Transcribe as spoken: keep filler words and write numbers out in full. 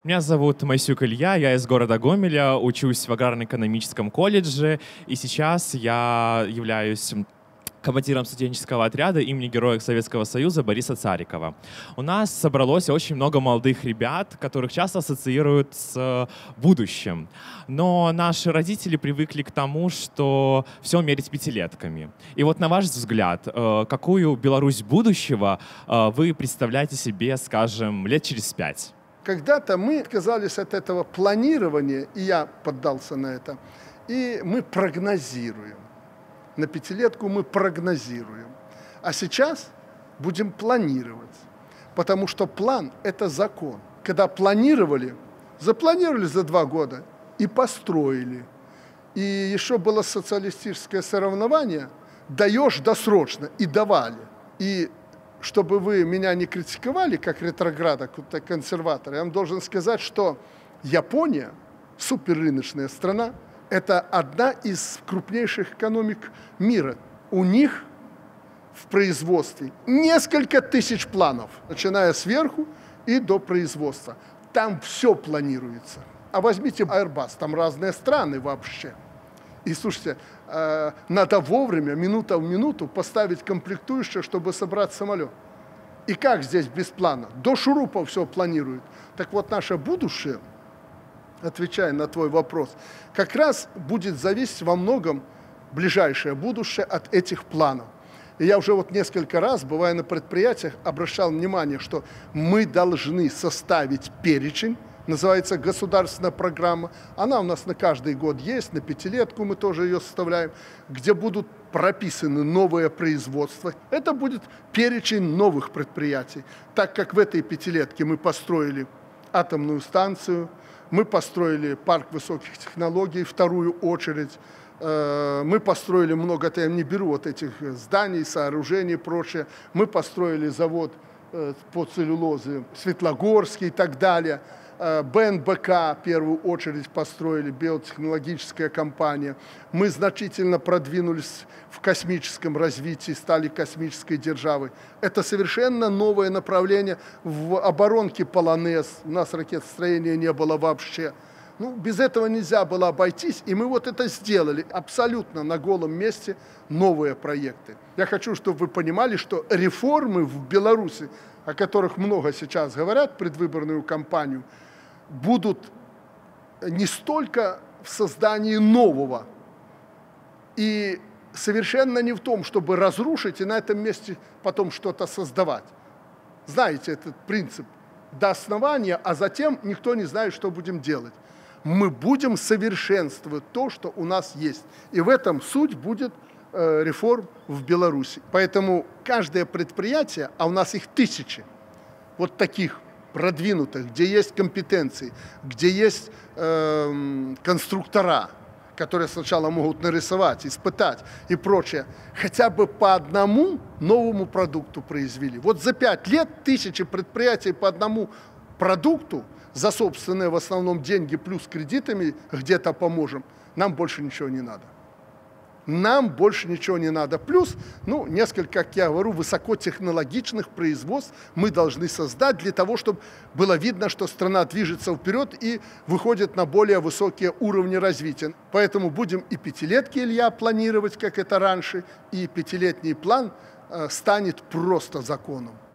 Меня зовут Мойсюк Илья, я из города Гомеля, учусь в аграрно-экономическом колледже, и сейчас я являюсь командиром студенческого отряда имени Героя Советского Союза Бориса Царикова. У нас собралось очень много молодых ребят, которых часто ассоциируют с будущим. Но наши родители привыкли к тому, что все мерить пятилетками. И вот на ваш взгляд, какую Беларусь будущего вы представляете себе, скажем, лет через пять? Когда-то мы отказались от этого планирования, и я поддался на это, и мы прогнозируем. На пятилетку мы прогнозируем. А сейчас будем планировать, потому что план – это закон. Когда планировали, запланировали за два года и построили. И еще было социалистическое соревнование «даешь досрочно» и давали. И чтобы вы меня не критиковали, как ретрограда, как консерватора, я вам должен сказать, что Япония, суперрыночная страна, это одна из крупнейших экономик мира. У них в производстве несколько тысяч планов, начиная сверху и до производства. Там все планируется. А возьмите Airbus, там разные страны вообще. И слушайте, э, надо вовремя, минута в минуту поставить комплектующее, чтобы собрать самолет. И как здесь без плана? До шурупа все планируют. Так вот, наше будущее, отвечая на твой вопрос, как раз будет зависеть во многом ближайшее будущее от этих планов. И я уже вот несколько раз, бывая на предприятиях, обращал внимание, что мы должны составить перечень, называется государственная программа. Она у нас на каждый год есть, на пятилетку мы тоже ее составляем, где будут прописаны новые производства. Это будет перечень новых предприятий. Так как в этой пятилетке мы построили атомную станцию, мы построили парк высоких технологий, вторую очередь, мы построили много, это я не беру вот этих зданий, сооружений и прочее, мы построили завод по целлюлозе Светлогорский и так далее. БНБК в первую очередь построили, биотехнологическая компания. Мы значительно продвинулись в космическом развитии, стали космической державой. Это совершенно новое направление. В оборонке Полонез у нас ракетостроения не было вообще. Ну, без этого нельзя было обойтись, и мы вот это сделали. Абсолютно на голом месте новые проекты. Я хочу, чтобы вы понимали, что реформы в Беларуси, о которых много сейчас говорят, предвыборную кампанию, будут не столько в создании нового, и совершенно не в том, чтобы разрушить и на этом месте потом что-то создавать. Знаете этот принцип? До основания, а затем никто не знает, что будем делать. Мы будем совершенствовать то, что у нас есть. И в этом суть будет э, реформ в Беларуси. Поэтому каждое предприятие, а у нас их тысячи, вот таких продвинутых, где есть компетенции, где есть э, конструктора, которые сначала могут нарисовать, испытать и прочее, хотя бы по одному новому продукту произвели. Вот за пять лет тысячи предприятий по одному продукту, за собственные в основном деньги плюс кредитами где-то поможем, нам больше ничего не надо. Нам больше ничего не надо. Плюс, ну, несколько, как я говорю, высокотехнологичных производств мы должны создать для того, чтобы было видно, что страна движется вперед и выходит на более высокие уровни развития. Поэтому будем и пятилетки, Илья, планировать, как это раньше, и пятилетний план э, станет просто законом.